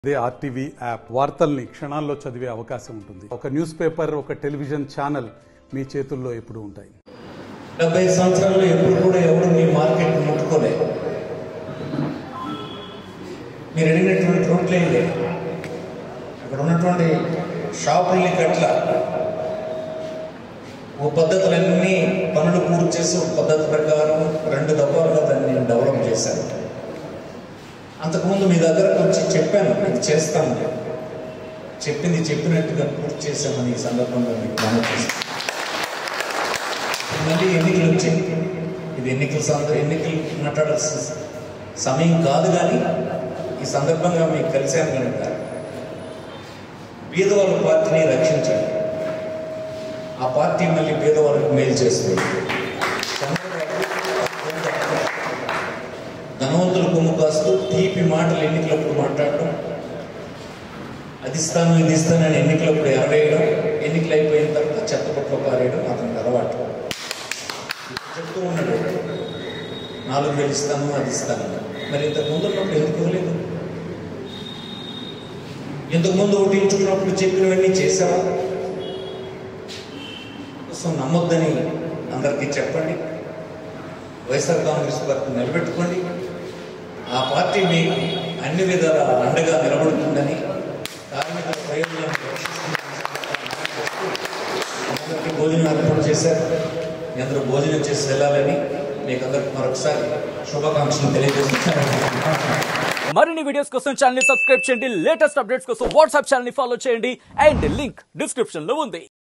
అదే RTV app వార్తల్ని క్షణాల్లో చదివే అవకాశం ఉంటుంది. ఒక న్యూస్ పేపర్, ఒక టెలివిజన్ ఛానల్ మీ చేతుల్లో ఎప్పుడు ఉంటాయి. 70 సంవత్సరాల్లో ఎప్పుడు కూడా ఎవరు మీ మార్కెట్ ముట్టుకోలేదు. మీరు అడిగినటువంటి రోడ్లే లేదు. అక్కడ ఉన్నటువంటి షాపుల్ని కట్ల ఓ పద్ధతులన్నీ పనులు పూర్తి చేసి ఒక పద్ధతి ప్రకారం 2 దఫాలుగా దాన్ని డెవలప్ చేశాను. అంతకుముందు మీ దగ్గరకు వచ్చి చెప్పాను, ఇది చేస్తాను, చెప్పింది చెప్పినట్టుగా పూర్తి చేశామని ఈ సందర్భంగా మీకు మనం చేస్తాను. మళ్ళీ ఎన్నికలు వచ్చాయి. ఇది ఎన్నికలు మాట్లాడాల్సిన సమయం కాదు, కానీ ఈ సందర్భంగా మీకు కలిశాను కనుక పేదవాళ్ళ పార్టీని రక్షించండి. ఆ పార్టీ మళ్ళీ పేదవాళ్ళకు మేలు చేస్తుంది. ధనవంతుల కొమ్ము కాస్తూ తీపి మాటలు ఎన్నికలప్పుడు మాట్లాడటం, అది ఇస్తాను ఇది ఇస్తానని ఎన్నికలప్పుడు ఎరవేయడం, ఎన్నికలు అయిపోయిన తర్వాత చెత్తపట్లో పారేయడం అతనికి అలవాటు. చెప్తూ ఉన్నాడు 4,000 ఇస్తాను అది ఇస్తాను. మరి ఇంతకు ముందు ఉన్నప్పుడు ఎందుకు ఇవ్వలేదు? ఇంతకుముందు ఓటించుకున్నప్పుడు చెప్పినవన్నీ చేసావా? సో నమ్మొద్దని అందరికీ చెప్పండి. వైఎస్ఆర్ కాంగ్రెస్ పార్టీ నిలబెట్టుకోండి. ఆ పార్టీ మీకు అన్ని విధాల అండగా నిలబడుతుందని, కార్మికుల ప్రయోజనాలను రక్షిస్తుందని భోజనం ఏర్పాటు చేశారు. మీ అందరూ భోజనం చేసి వెళ్ళాలని మీకు అందరికి మరొకసారి శుభాకాంక్షలు తెలియజేస్తున్నాను. మరిన్ని వీడియోస్ కోసం ఛానల్ ని సబ్స్క్రైబ్ చేయండి. లేటెస్ట్ అప్డేట్స్ కోసం వాట్సాప్ ఛానల్ ని ఫాలో చేయండి. అండ్ లింక్ డిస్క్రిప్షన్ లో ఉంది.